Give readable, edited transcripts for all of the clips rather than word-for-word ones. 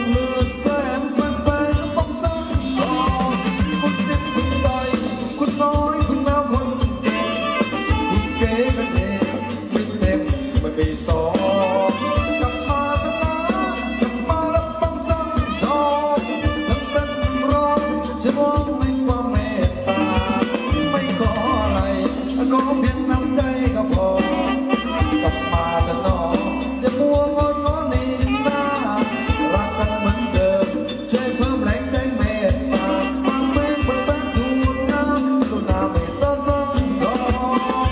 เลือดแสนเป็นไปก็ต้องสั่งสอนคุณเจ็บคุณใดคุณน้อยคุณแมวคนเก่งคุณเก๋กันเองไม่เต็มไม่มีสองกลับมาสนากลับมาแล้วต้องสั่งสอนทั้งเต้นร้องจะมองไม่ความเมตตาไม่ขออะไรขอเพียงน้ำใจก็พอกลับมาสนองจะมัวงอนง้อนีหน้ารักกันเหมือนเดิมช่วยเพิ่มแรงใจเมตตาฟังเพลงเปิดแฟนทูลน้ำตุนาเมตตาสั่งสอน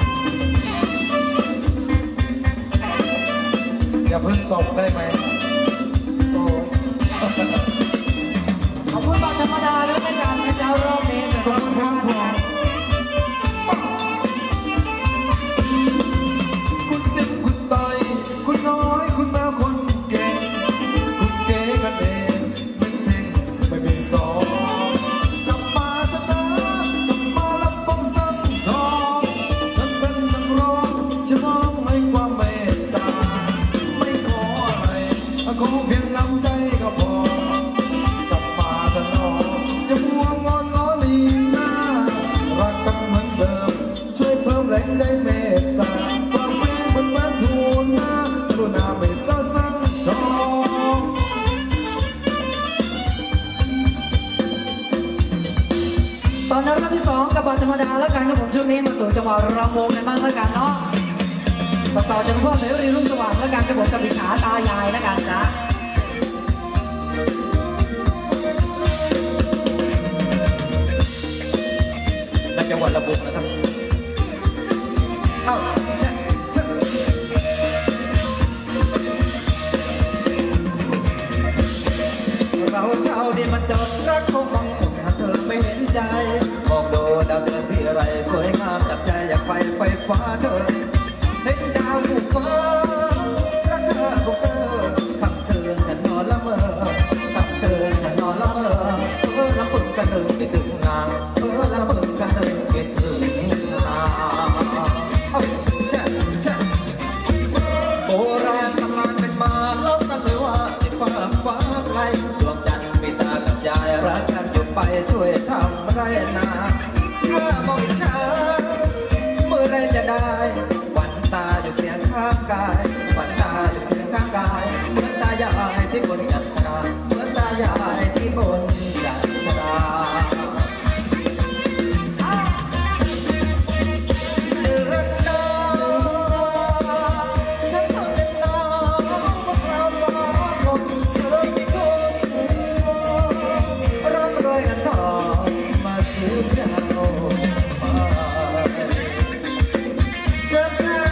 อย่าเพิ่งตกได้ไหมโอ้ขอบคุณบัตรธรรมดาแล้วกันนะเจ้ารอบนี้ขอบคุณครับผมคุณเจ็บคุณตายคุณน้อยคุณแมวคนเก่งคุณเก๋กันเองไม่เท่งไม่มีสองกลับมาสนากลับมาแล้วต้องสั่งสอนทั้งเต้นทั้งร้องจะมองให้ความเมตตาไม่ขออะไรขอเพียงน้ำใจก็พอกลับมาสนองจะมัวงอนง้อนีหน้ารักกันเหมือนเดิมช่วยเพิ่มแรงใจเมตตาฟังเพลงบนแฟนทูลน้ำตุนาเมตตาสั่งสอนตอนนั้นรอบที่2กับบัตรธรรมดาแล้วกันครับผมช่วงนี้มาสู่จังหวะรำวงกันบ้างแล้วกันเนาะต่อจากพ่อเสรีรุ่งสว่างแล้วกันกับผมกับดิฉาตายายแล้วกันจ้ะและจังหวัดระบุนะครับเอ้าเราเช่าดีมันจดรักเขามองผมเธอไม่เห็นใจมองดูดาวเดือนที่ไรสวยงามจับใจอยากไปฟ้าเธอเห็นดาวผูกฟ้ารักเธอผูกเธอคำเตือนฉันนอนละเมอคำเตือนฉันนอนละเมอละปึงกันเดินไปถึงงานละปึงกันเดินไปถึงงานเจ๊เจ๊โบราณตำนานเป็นมาเล่ากันไว้ว่าที่ฟ้าไกลดวงจันทร์มีตากับยายรักกันหยุดไปช่วยทำไรนาถ้ามองอิจฉาเมื่อไรจะได้วันตาอยู่เพียงข้างกายวันตาอยู่เพียงข้างกายเหมือนตายายที่บนจันทราเหมือนตายายที่บนจันทราเดือนดาวฉันทำเป็นน้ำมะพร้าวฟ้าชมเธอมีคนรับรอยกันต่อมาซื้อเจ้าเชิญจ้า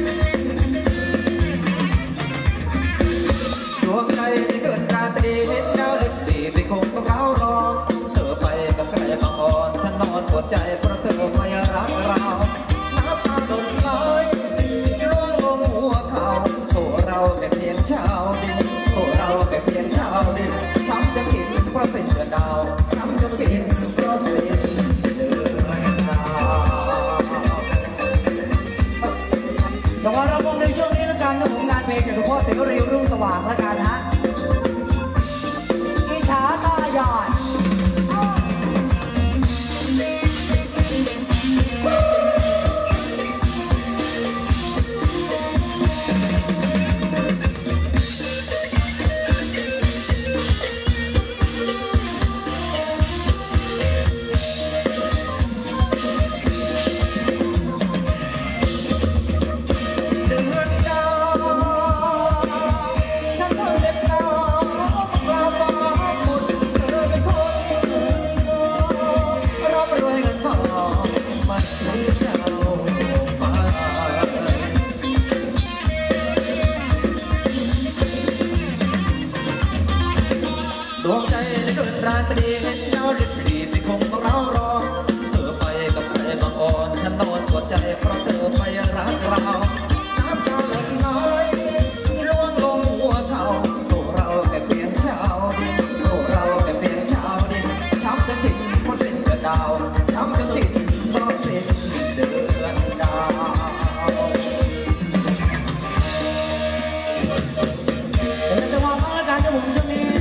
ดวงใจที่เกิดราตรีเห็นดาวลิบดีไปคงต้องเท้ารอเธอไปกับใครบางอ่อนฉันนอนปวดใจเพราะเธอไม่รักเราน้ำตาหล่นไหลล่วงลงหัวเขาโถเราแค่เพียงชาวดินโถเราแค่เพียงชาวดินช้ำจะกินเพราะสิ้นเดือนดาวช้ำจะกินเพราะสิ้นเดือนดาวจังหวะรำวงในช่วงนี้แล้วกันกับผมงานเพลงกับพ่อเสรีรุ่งสว่างแล้วกันฮะดิฉาตายายเดือนดาวฉันทำเด็ดดาวกลาฟ้าบุญเธอเป็นคนรับรวยเงินทองมาซื้อเจ้าไปดวงใจในเกินราตรีเห็นดาวริบหรี่ไม่คงต้องเรารอเธอไปกับใครบางอ่อนฉันนอนปวดใจเพราะเธอไม่รักเราน้ำตาหล่นไหลล่วงลงหัวเขาตัวเราแค่เพียงชาวดินตัวเราแค่เพียงชาวดินช้ำจนจิตเพราะสิ้นเดือนดาวช้ำจนจิตเพราะสิ้นเดือนดาวเดี๋ยวจังหวะมาแล้วกันกับผมช่วงนี้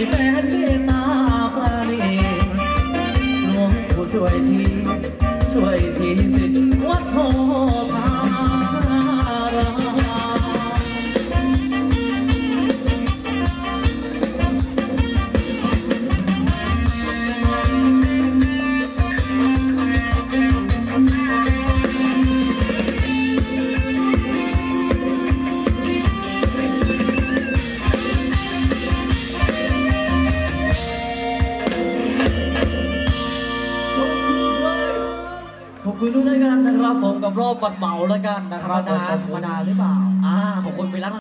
แฟนเมตตาปราณีหลวงปู่ช่วยทีสิทธิ์วัดโพธารามขอบคุณทุกท่านกันนะครับผมกับรอบปัดเหมาแล้วกันนะธครรรัมบดาธรรมดาหรือเปล่าขอบคุณไปรัก